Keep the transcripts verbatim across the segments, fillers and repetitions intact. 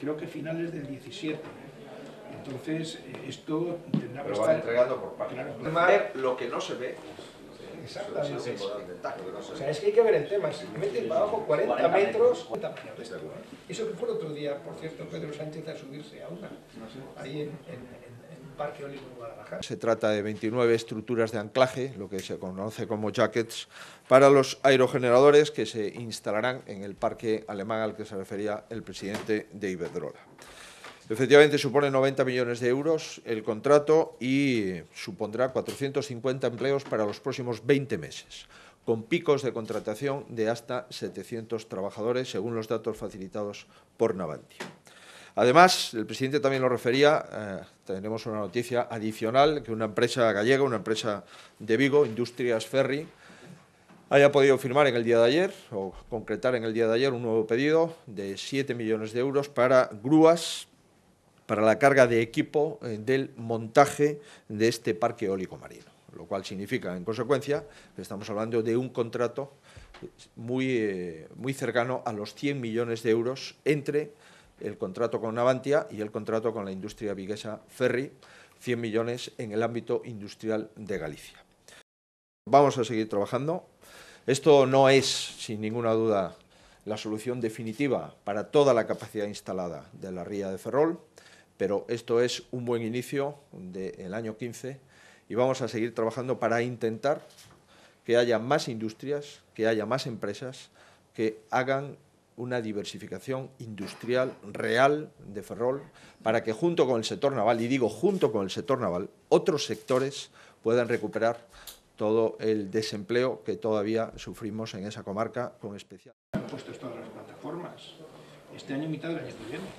creo que finales del diecisiete. Entonces, esto tendrá que Pero estar... van entregando por partes. Claro, claro. Ver lo que no se ve. Exactamente. Sí, sí, lo que no se O ve. sea, es que hay que ver el tema. Si me meten para abajo cuarenta metros... Eso que fue el otro día, por cierto, Pedro Sánchez a subirse a una, ahí en, en, en un parque eólico en Guadalajara. Se trata de veintinueve estructuras de anclaje, lo que se conoce como jackets, para los aerogeneradores que se instalarán en el parque alemán al que se refería el presidente de Iberdrola. Efectivamente, supone noventa millones de euros el contrato y supondrá cuatrocientos cincuenta empleos para los próximos veinte meses, con picos de contratación de hasta setecientos trabajadores, según los datos facilitados por Navantia. Además, el presidente también lo refería, eh, tenemos una noticia adicional, que una empresa gallega, una empresa de Vigo, Industrias Ferry, haya podido firmar en el día de ayer, o concretar en el día de ayer, un nuevo pedido de siete millones de euros para grúas, para la carga de equipo eh, del montaje de este parque eólico marino, lo cual significa, en consecuencia, que estamos hablando de un contrato muy, eh, muy cercano a los cien millones de euros entre el contrato con Navantia y el contrato con la industria viguesa Ferry, cien millones en el ámbito industrial de Galicia. Vamos a seguir trabajando. Esto no es, sin ninguna duda, la solución definitiva para toda la capacidad instalada de la ría de Ferrol, pero esto es un buen inicio del año quince y vamos a seguir trabajando para intentar que haya más industrias, que haya más empresas que hagan una diversificación industrial real de Ferrol para que junto con el sector naval, y digo junto con el sector naval, otros sectores puedan recuperar todo el desempleo que todavía sufrimos en esa comarca con especial. Han puesto todas las plataformas. Este año mitad del año que viene.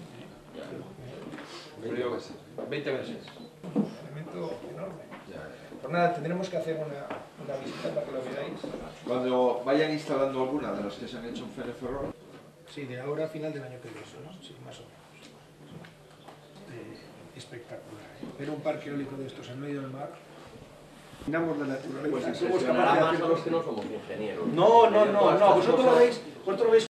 veinte meses. Un elemento enorme. Pues nada, tendremos que hacer una, una visita para que lo veáis. Cuando vayan instalando alguna de las que se han hecho en Fene Ferrol. Sí, de ahora a final del año que viene, ¿no? Sí, más o menos. Eh, espectacular. ¿eh? Ver un parque eólico de estos en medio del mar. Dominamos la naturaleza. Pues somos capaces de hacer los que no somos ingenieros. No, no, no, no. Vosotros lo veis, vosotros lo veis